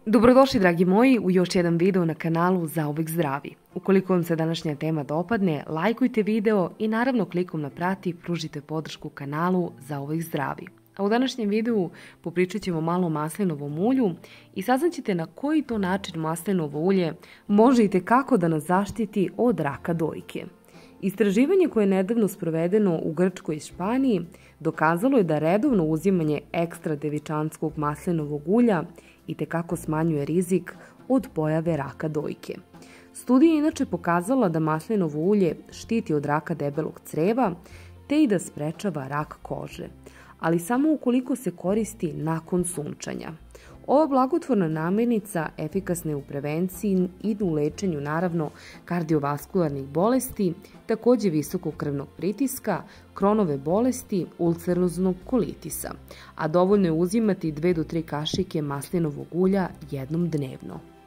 Dobrodošli, dragi moji, u još jedan video na kanalu Zauvek zdravi. Ukoliko vam se današnja tema dopadne, lajkujte video i naravno klikom na prati pružite podršku kanalu Zauvek zdravi. A u današnjem videu popričat ćemo malo o maslinovom ulju i saznaćete na koji to način maslinovo ulje može i tekako da nas zaštiti od raka dojke. Istraživanje koje je nedavno sprovedeno u Grčkoj i Španiji dokazalo je da redovno uzimanje ekstra devičanskog maslinovog ulja i tekako smanjuje rizik od pojave raka dojke. Studija je inače pokazala da maslinovo ulje štiti od raka debelog creva te i da sprečava rak kože, ali samo ukoliko se koristi nakon sunčanja. Ova blagotvorna namirnica efikasna je u prevenciji i u lečenju naravno kardiovaskularnih bolesti, takođe visokog krvnog pritiska, Kronove bolesti, ulceroznog kolitisa, a dovoljno je uzimati 2 do 3 kašike maslinovog ulja jednom dnevno.